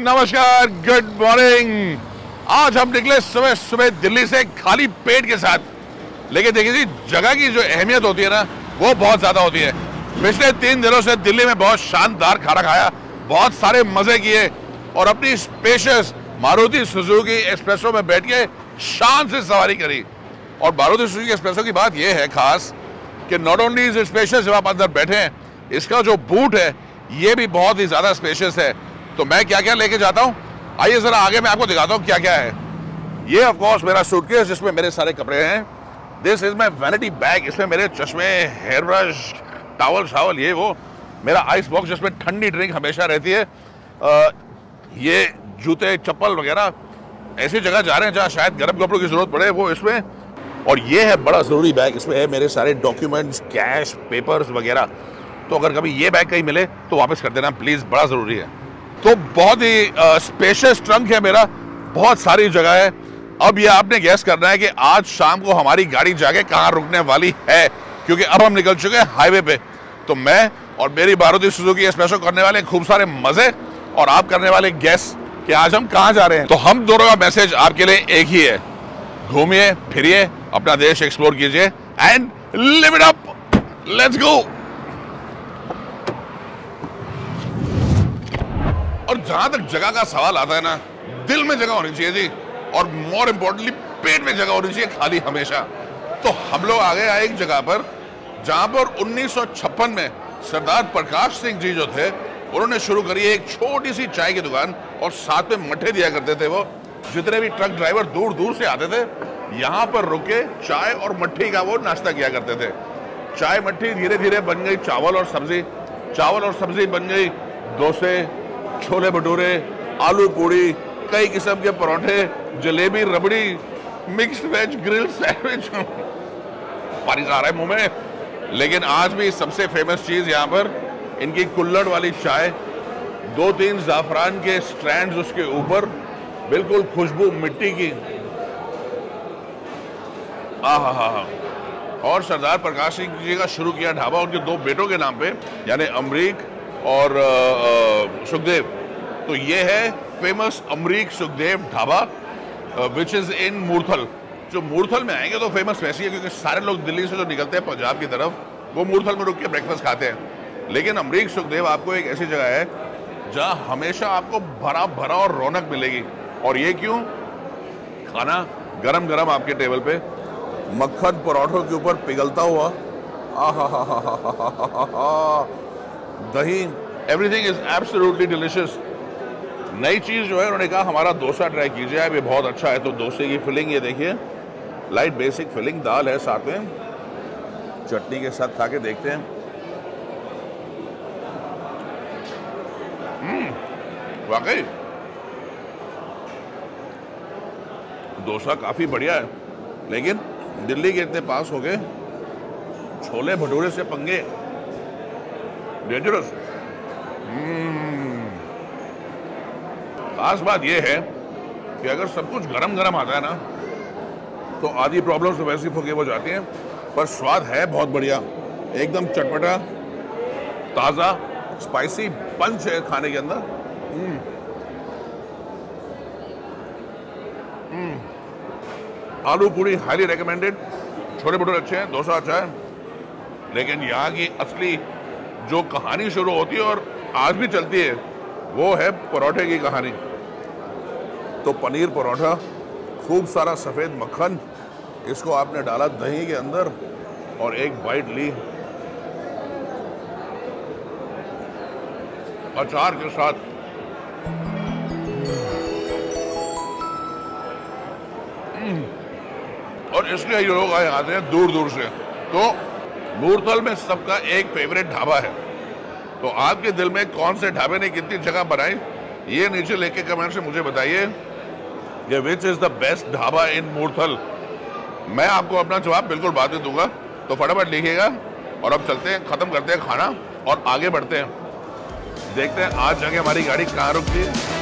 नमस्कार, good morning. आज हम निकले सुबह सुबह दिल्ली से खाली पेट के साथ, लेकिन देखिए जी, जगह की जो अहमियत होती है ना, वो बहुत ज्यादा होती है। पिछले 3 दिनों से दिल्ली में बहुत शानदार खाना खाया, बहुत सारे मजे किए और अपनी स्पेशियस मारुति सुजुकी एक्सप्रेसो में बैठ के शान से सवारी करी। और मारुति सुजुकी एक्सप्रेसो की बात यह है खास कि नॉट ओनली इज स्पेशियस, जब आप अंदर बैठे हैं, इसका जो बूट है ये भी बहुत ही ज्यादा स्पेशियस है। तो मैं क्या क्या लेके जाता हूँ, आइए जरा आगे मैं आपको दिखाता हूँ क्या क्या है। ये ऑफ कोर्स मेरा सूटकेस जिसमें मेरे सारे कपड़े हैं। This is my vanity bag, इसमें मेरे चश्मे, हेयर ब्रश, टॉवल शावल, ये वो। मेरा आइस बॉक्स जिसमें ठंडी ड्रिंक हमेशा रहती है। ये जूते, चप्पल वगैरह, ऐसी जगह जा रहे हैं जहाँ शायद गर्म कपड़ों की जरूरत पड़े, वो इसमें। और ये है बड़ा जरूरी बैग, इसमें है मेरे सारे डॉक्यूमेंट्स, कैश, पेपर्स वगैरह। तो अगर कभी ये बैग कहीं मिले तो वापस कर देना प्लीज, बड़ा जरूरी है। तो बहुत ही स्पेशियस ट्रंक है मेरा, बहुत सारी जगह है। अब ये आपने गैस करना है कि आज शाम को हमारी गाड़ी जाके कहाँ रुकने वाली है, क्योंकि अब हम निकल चुके हैं हाईवे पे। तो मैं और मेरी मारुति सुजुकी एक्सप्रेसो करने वाले खूब सारे मजे, और आप करने वाले गैस कि आज हम कहाँ जा रहे हैं। तो हम दोनों का मैसेज आपके लिए एक ही है, घूमिए फिरिए, अपना देश एक्सप्लोर कीजिए and live it up. Let's go. और जहां तक जगह का सवाल आता है ना, दिल में जगह होनी चाहिए जी, और मोर इंपॉर्टेंटली पेट में जगह होनी चाहिए खाली हमेशा। तो हम लोग आ गए एक जगह पर जहां पर 1956 में सरदार प्रकाश सिंह जी जो थे, उन्होंने शुरू करी एक छोटी सी चाय की दुकान, और साथ में मट्ठे दिया करते थे। वो जितने भी ट्रक ड्राइवर दूर दूर से आते थे, यहाँ पर रुके चाय और मट्ठी का वो नाश्ता किया करते थे। चाय मट्ठी धीरे धीरे बन गई चावल और सब्जी, चावल और सब्जी बन गई डोसे, छोले भटूरे, आलू पूड़ी, कई किस्म के परोठे, जलेबी, रबड़ी, मिक्स्ड वेज, ग्रिल सैंडविच। पानी आ रहा है मुंह में। लेकिन आज भी सबसे फेमस चीज यहाँ पर इनकी कुल्हड़ वाली चाय, 2-3 जाफरान के स्ट्रैंड्स उसके ऊपर, बिल्कुल खुशबू मिट्टी की। आहा। और सरदार प्रकाश सिंह जी का शुरू किया ढाबा उनके 2 बेटों के नाम पे, यानी अमरीक और सुखदेव। तो ये है famous Amrik Sukhdev dhaba, which is in Murthal. जो मूर्थल में आएंगे तो फेमस वैसी है, क्योंकि सारे लोग दिल्ली से जो निकलते हैं पंजाब की तरफ, वो मूर्थल में रुक के ब्रेकफास्ट खाते हैं। लेकिन अमरीक सुखदेव आपको एक ऐसी जगह है जहां हमेशा आपको भरा भरा और रौनक मिलेगी। और ये क्यों? खाना गरम गरम आपके टेबल पे, मक्खन पराठों के ऊपर पिघलता हुआ, दही, एवरीथिंग इज एब्सोल्युटली डिलिशियस। नई चीज जो है, उन्होंने कहा हमारा डोसा ट्राई कीजिए, ये बहुत अच्छा है। तो डोसे की फिलिंग ये देखिए, लाइट बेसिक फिलिंग, दाल है साथ में, चटनी के साथ खा के देखते हैं। वाकई डोसा काफी बढ़िया है, लेकिन दिल्ली के इतने पास हो गए, छोले भटूरे से पंगे, डेंजरस। खास बात यह है कि अगर सब कुछ गरम गरम आता है ना, तो आधी प्रॉब्लम्स तो वैसे ही फॉरगिव हो जाती हैं, पर स्वाद है बहुत बढ़िया, एकदम चटपटा, ताज़ा, स्पाइसी पंच है खाने के अंदर। आलू पूरी हाईली रिकमेंडेड, छोले भटूरे अच्छे हैं, डोसा अच्छा है। लेकिन यहाँ की असली जो कहानी शुरू होती है और आज भी चलती है, वो है परोठे की कहानी। तो पनीर परोठा, खूब सारा सफ़ेद मक्खन, इसको आपने डाला दही के अंदर और एक बाइट ली अचार के साथ। और इसलिए ये लोग आते हैं दूर दूर से। तो मूर्थल में सबका एक फेवरेट ढाबा है। तो आपके दिल में कौन से ढाबे ने कितनी जगह बनाई, ये नीचे लेके कमेंट से मुझे बताइए कि which is the best dhaba in Murthal. मैं आपको अपना जवाब बिल्कुल बाद में दूंगा, तो फटाफट लिखिएगा। और अब चलते हैं, खत्म करते हैं खाना और आगे बढ़ते हैं, देखते हैं आज जाके हमारी गाड़ी कहाँ रुकती है।